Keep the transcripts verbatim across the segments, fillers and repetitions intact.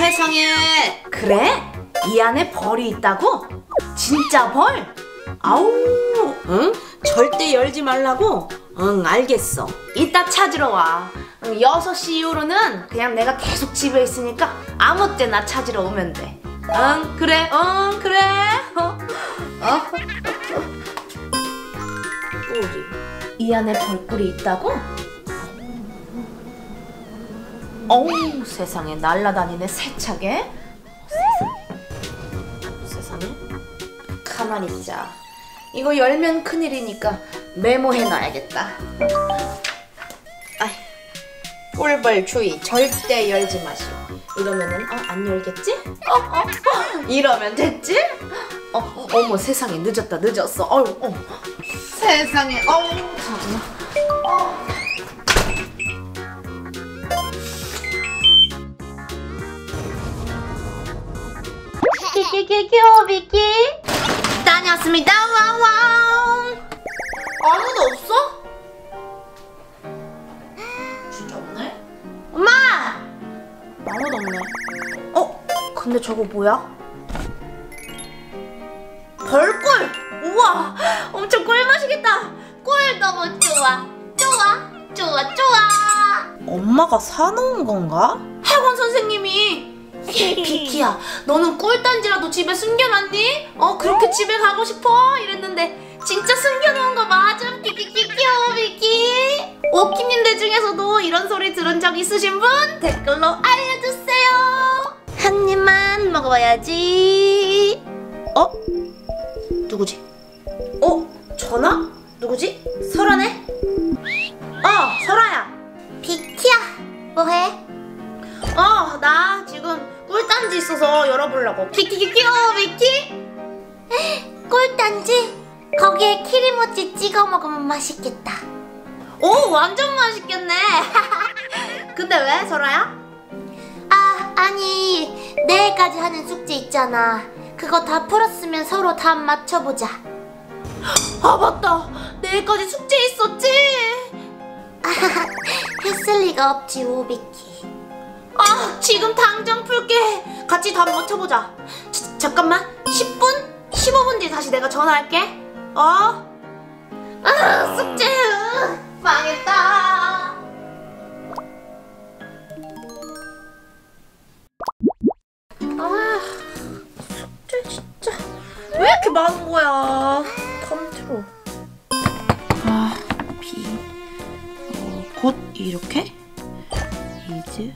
세상에. 그래? 이 안에 벌이 있다고? 진짜 벌? 아우, 응? 절대 열지 말라고? 응, 알겠어. 이따 찾으러 와. 응, 여섯 시 이후로는 그냥 내가 계속 집에 있으니까 아무 때나 찾으러 오면 돼. 응, 그래, 응, 그래. 어? 어? 뭐지? 이 안에 벌꿀이 있다고? 어우, 세상에 날라다니네 세차게. 세상에. 세상에. 가만히 있자. 이거 열면 큰일이니까 메모해놔야겠다. 아이, 꿀벌 주의. 절대 열지 마시오. 이러면은 어, 안 열겠지? 어, 어, 어. 이러면 됐지? 어, 어, 어머 세상에 늦었다 늦었어. 어휴, 어. 세상에. 어우, 잠깐만. 어. 키키키키오 비키 다녀왔습니다. 와우. 아무도 없어? 진짜 없네? 엄마! 아무도 없네. 어? 근데 저거 뭐야? 벌꿀! 우와! 엄청 꿀맛이겠다. 꿀 너무 좋아. 좋아. 좋아 좋아. 엄마가 사놓은 건가? 학원 선생님이 비키야, 너는 꿀단지라도 집에 숨겨놨니? 어, 그렇게 집에 가고 싶어? 이랬는데 진짜 숨겨놓은 거 맞음? 키키키키오 비키. 오키님들 중에서도 이런 소리 들은 적 있으신 분? 댓글로 알려주세요. 한 입만 먹어봐야지. 어? 누구지? 어? 전화? 누구지? 설아네? 어, 설아야. 비키야 뭐해? 어, 나 지금 꿀단지 있어서 열어보려고. 키키키키오 비키? 꿀단지? 거기에 키리모찌 찍어 먹으면 맛있겠다. 오, 완전 맛있겠네. 근데 왜, 설아야? 아, 아니 내일까지 하는 숙제 있잖아. 그거 다 풀었으면 서로 답 맞춰보자. 아, 맞다. 내일까지 숙제 있었지? 했을 리가 없지 오비키. 아, 지금 당장 풀게. 같이 답 맞춰보자. 자, 잠깐만. 십 분? 십오 분 뒤에 다시 내가 전화할게. 어? 아, 숙제. 망했다. 아, 숙제 진짜 왜 이렇게 많은 거야. 텀트로. 아, 비. 어, 곧 이렇게? 이즈.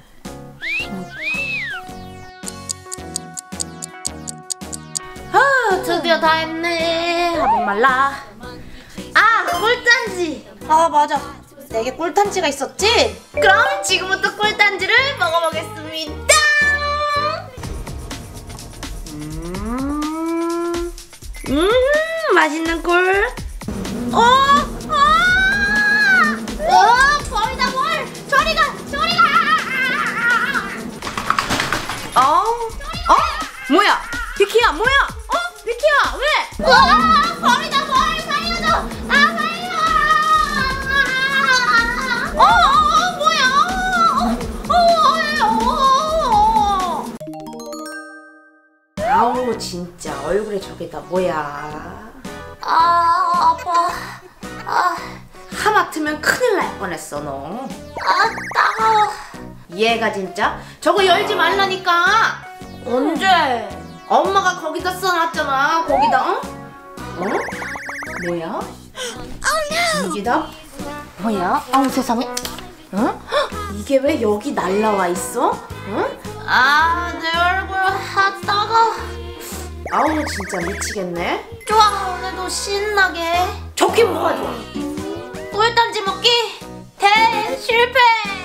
아, 드디어 다 했네. 아, 목말라. 아, 꿀단지. 아, 맞아. 내게 꿀단지가 있었지? 그럼 지금부터 꿀단지를 먹어보겠습니다. 음, 음 맛있는 꿀. 어, 어, 어, 벌이다 벌. 저리 가, 저리 가. 어, 어, 뭐야? 비키야, 뭐야? 어, 비키야, 왜? 와, 벌이다 벌. 살려줘. 아, 살려. 어, 어, 뭐야? 어, 어, 어. 아우, 진짜 얼굴에 저게 다 뭐야? 아, 아파. 아, 하마터면 큰일 날 뻔했어, 너. 아, 따가워. 얘가 진짜 저거 열지 말라니까. 언제? 엄마가 거기다 써놨잖아. 거기다. 어? 어? 뭐야? 이게다? 뭐야? 아우, 세상에. 어? 이게 왜 여기 날라와 있어? 어? 아, 내 얼굴. 아, 따가워. 아우, 진짜 미치겠네. 좋아, 오늘도 신나게. 좋긴 뭐가 좋아. 꿀단지 먹기 대실패.